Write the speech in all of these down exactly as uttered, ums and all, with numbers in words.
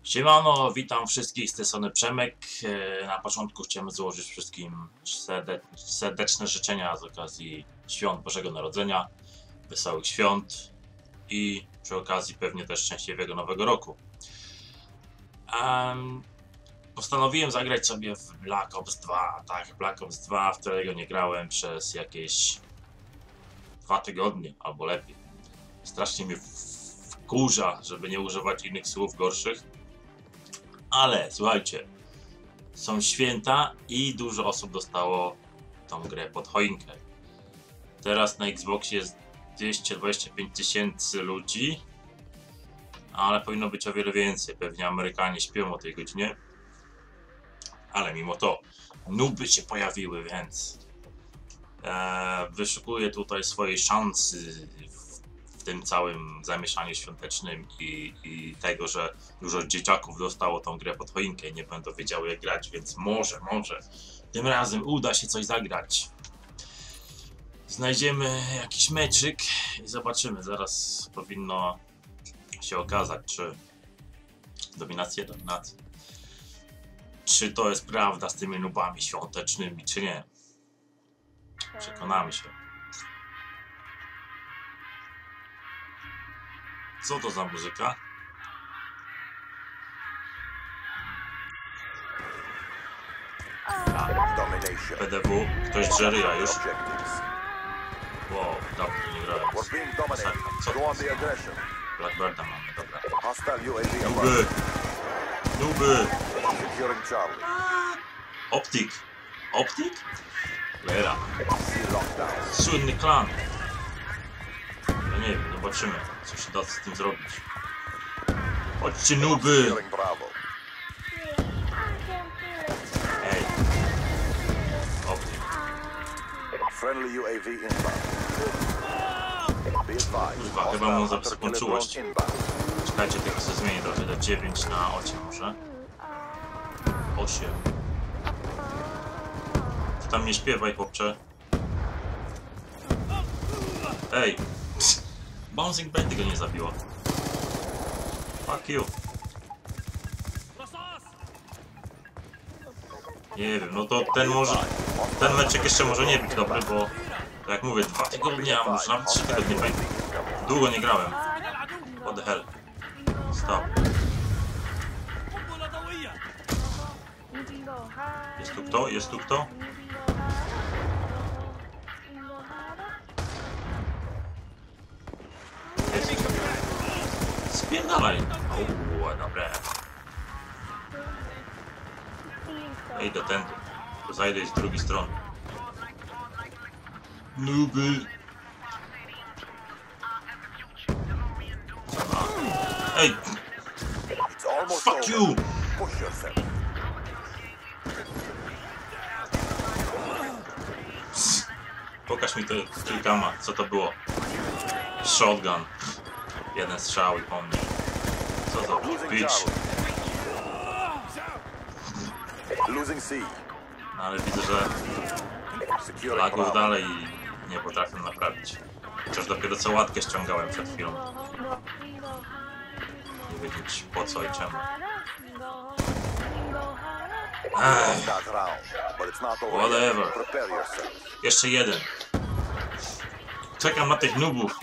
Siemano, witam wszystkich z tej strony Przemek. Na początku chciałem złożyć wszystkim serdeczne życzenia z okazji świąt Bożego Narodzenia, wesołych świąt i przy okazji pewnie też szczęśliwego Nowego Roku. Um, postanowiłem zagrać sobie w Black Ops dwa, tak, Black Ops dwa, w którego nie grałem przez jakieś dwa tygodnie albo lepiej. Strasznie mnie wkurza, żeby nie używać innych słów gorszych. Ale słuchajcie, są święta i dużo osób dostało tą grę pod choinkę. Teraz na Xboxie jest dwieście dwadzieścia pięć tysięcy ludzi, ale powinno być o wiele więcej. Pewnie Amerykanie śpią o tej godzinie. Ale mimo to nuby się pojawiły, więc e, wyszukuję tutaj swojej szansy w tym całym zamieszaniu świątecznym i, i tego, że dużo dzieciaków dostało tą grę pod choinkę i nie będą wiedziały jak grać, więc może, może tym razem uda się coś zagrać. Znajdziemy jakiś meczyk i zobaczymy. Zaraz powinno się okazać, czy dominacja, dominacja. Czy to jest prawda z tymi nubami świątecznymi, czy nie. Przekonamy się. Co to za muzyka? P D W, ktoś drze ryja już. Wow, dobra, nie grałem. Co to jest? Blackbirda mamy, dobra. Nuby! Nuby! Optik! Optik? Lera. Słynny klan. No nie wiem, zobaczymy, co się da z tym zrobić. Chodźcie, nuby! Ej. Optik. Kurwa, chyba mam zapisać czułość. Czekajcie, tylko sobie zmienię trochę do dziewięć na osiem może. osiem. Ty tam nie śpiewaj, chłopcze. Ej! Psst. Bouncing Betty go nie zabiło. Fuck you. Nie wiem, no to ten może... Ten meczek jeszcze może nie być dobry, bo... Tak jak mówię, dwa tygodnie, a może nawet trzy tygodnie. Długo nie grałem. What the hell? Stop. Jest tu kto? Jest tu kto? Spierdalaj! Uuu, dobre. Idę tędy. To zajdę z drugiej strony. Nuby! Ej! Fuck you! Pokaż mi to kilkama, co to było. Shotgun. Jeden strzał i po mnie. Co to? Bitch. No ale widzę, że lagów dalej nie potrafię naprawić. Chociaż dopiero co łatkę ściągałem przed chwilą. Nie wiedzieć po co i czemu. Ech. Whatever. Jeszcze jeden. Czekam na tych nubów.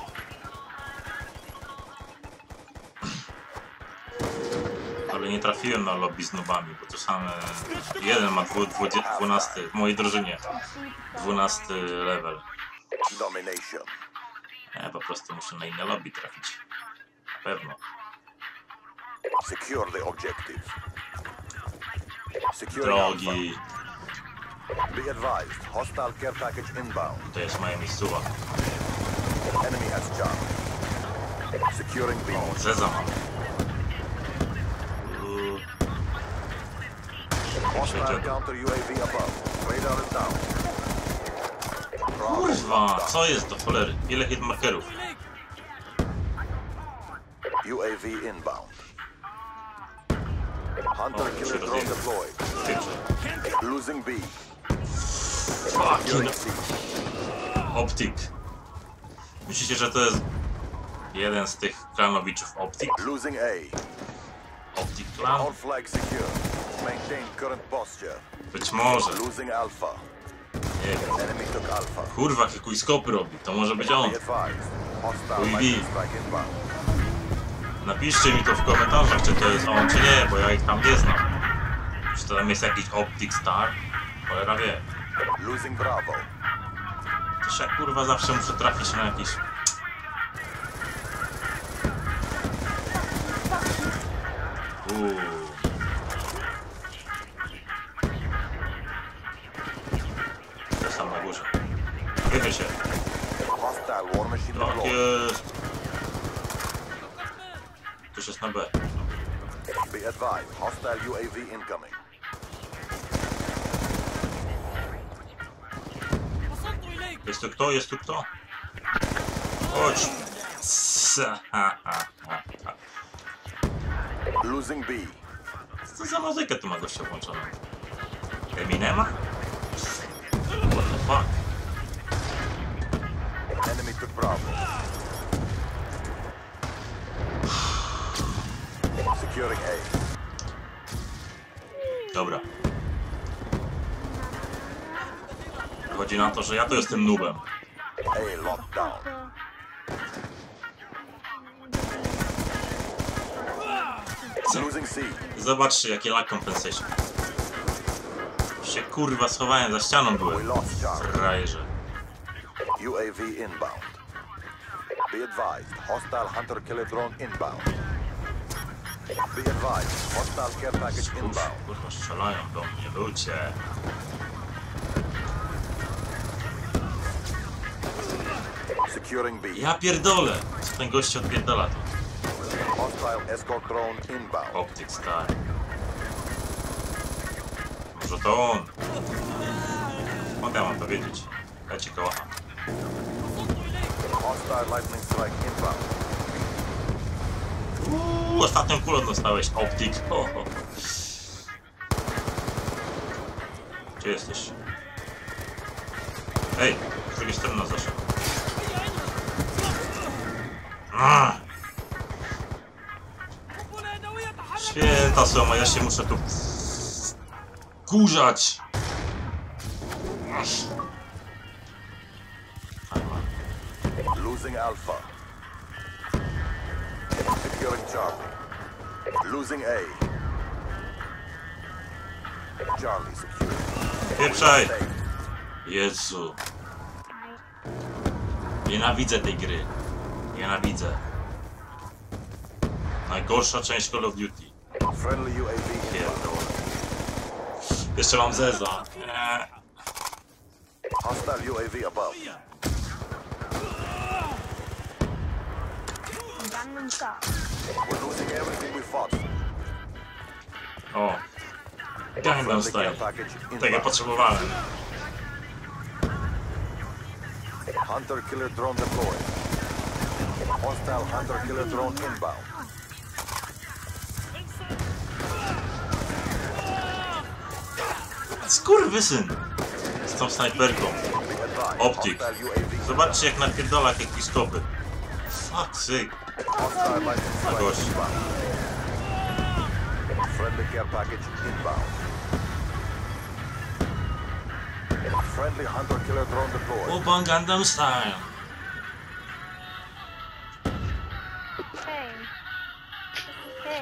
Ale nie trafiłem na lobby z nubami, bo to same... Jeden ma dwunasty w mojej drużynie. dwunasty level. Ja po prostu muszę na inne lobby trafić. Na pewno. Drogi. To jest moja miejscowa. O, Zeza mam. Kurwa, co jest do cholery? Ile hitmarkerów? U A V inbound. Hunter killer drone deployed. Losing B. Fucking Optik. Myślicie, że to jest jeden z tych klanowiczów Optik? Losing A. Optic Clan? All flags secure. Maintain current posture. Być może. Losing Alpha. Nie wiem. Enemy took Alpha. Kurwa, jakie kuiskopy robi. To może być on. Be advised. Hostile Uj, lightning strike inbound. Napiszcie mi to w komentarzach, czy to jest on, czy nie, bo ja ich tam nie znam. Czy to tam jest jakiś Optic Star? Cholera wie. Losing Bravo. Też ja kurwa zawsze muszę trafić na jakiś... Uuu. To sam na górze. Wychyl się. Hostile war machine Tak deployed. jest. Ktoś jest na B. Be advised. Hostile U A V incoming. Jest tu kto? Jest tu kto? Chodź. Losing B. Co za muzykę tu ma gościa włączoną? Eminema? What the fuck? Enemy took Bravo. Securing A. Dobra. Chodzi na to, że ja to jestem noobem. A locked down. Losing C. Zobaczcie, jakie lag compensation. Się kurwa schowałem, za ścianą We byłem. lost Charlie. Frajerze. U A V inbound. Be advised. Hostile hunter killer drone inbound. Be advised. Hostile care package inbound. Kurwa, strzelają do mnie, ludzie. Securing B. Ja pierdolę! Co ten gość odpierdala tu? Hostile escort drone inbound. Optic Star. Może to on? Skąd ja mam to wiedzieć? Ja cię kocham. Hostile lightning strike inbound. Uuu, ostatnią kulą dostałeś, Optic. Ho, ho. Gdzie jesteś? Ej, z drugiej strony nas zaszedł. Ah! Święta soma, ja się muszę tu kurzać. Losing Alpha. Securing Charlie. Losing A. Charlie secured. Pieprzaj! Jezu. Nienawidzę tej gry. Nienawidzę. Najgorsza część Call of Duty. Friendly U A V Pierdolę. Jeszcze mam Zeza. Eee. Hostile U A V above. We're losing everything we fought. O. Gangnam Friendly care Style. package Tego inbound. potrzebowałem. Hunter killer drone deployed. Hostile hunter killer drone inbound. Skurwysyn! Z tą snajperką. Be advised. Optic. Hostile U A V Zobaczcie jak napierdala jak piskopy. Fuck sake. Hostile lightning strike gość. inbound. Friendly care package inbound. Friendly hunter killer drone deployed. Open Gangnam Style. Hey. Hey.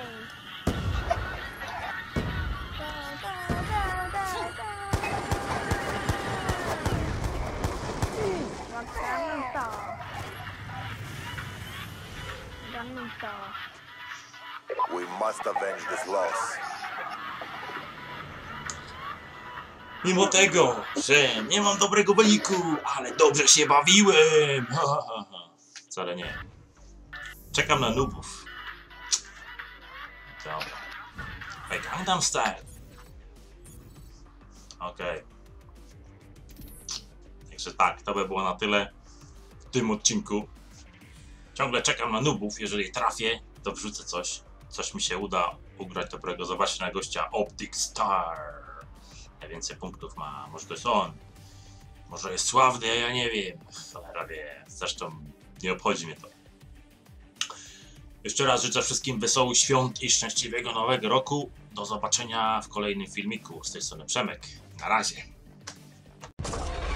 We must avenge this loss. Mimo tego, że nie mam dobrego wyniku, ale dobrze się bawiłem. Ha, ha, ha. Wcale nie. Czekam na noobów. Dobra. Hey, Gangnam Style. Okej. Okay. Także tak, to by było na tyle w tym odcinku. Ciągle czekam na noobów, jeżeli trafię, to wrzucę coś. Coś mi się uda ugrać dobrego. Zobaczcie na gościa Optic Star. Najwięcej punktów ma. Może to jest on. Może jest sławny, a ja nie wiem. Cholera wie. Zresztą nie obchodzi mnie to. Jeszcze raz życzę wszystkim wesołych świąt i szczęśliwego nowego roku. Do zobaczenia w kolejnym filmiku. Z tej strony Przemek. Na razie.